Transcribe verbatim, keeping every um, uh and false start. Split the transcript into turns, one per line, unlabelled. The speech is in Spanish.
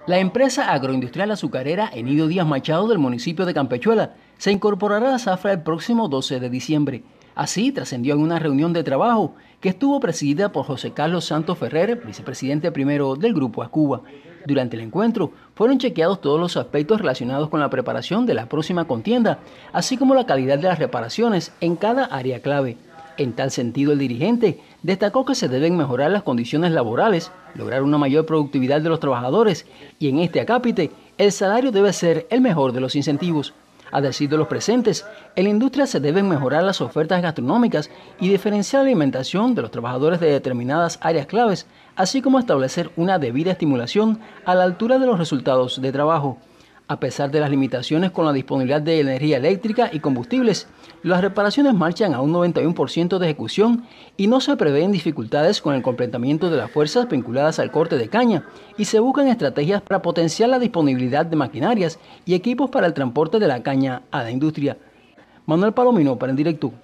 La empresa agroindustrial azucarera Enidio Díaz Machado del municipio de Campechuela se incorporará a la zafra el próximo doce de diciembre. Así trascendió en una reunión de trabajo que estuvo presidida por José Carlos Santos Ferrer, vicepresidente primero del Grupo Acuba. Durante el encuentro fueron chequeados todos los aspectos relacionados con la preparación de la próxima contienda, así como la calidad de las reparaciones en cada área clave. En tal sentido, el dirigente destacó que se deben mejorar las condiciones laborales, lograr una mayor productividad de los trabajadores y en este acápite el salario debe ser el mejor de los incentivos. A decir de los presentes, en la industria se deben mejorar las ofertas gastronómicas y diferenciar la alimentación de los trabajadores de determinadas áreas claves, así como establecer una debida estimulación a la altura de los resultados de trabajo. A pesar de las limitaciones con la disponibilidad de energía eléctrica y combustibles, las reparaciones marchan a un noventa y uno por ciento de ejecución y no se prevén dificultades con el completamiento de las fuerzas vinculadas al corte de caña y se buscan estrategias para potenciar la disponibilidad de maquinarias y equipos para el transporte de la caña a la industria. Manuel Palomino para En Directo.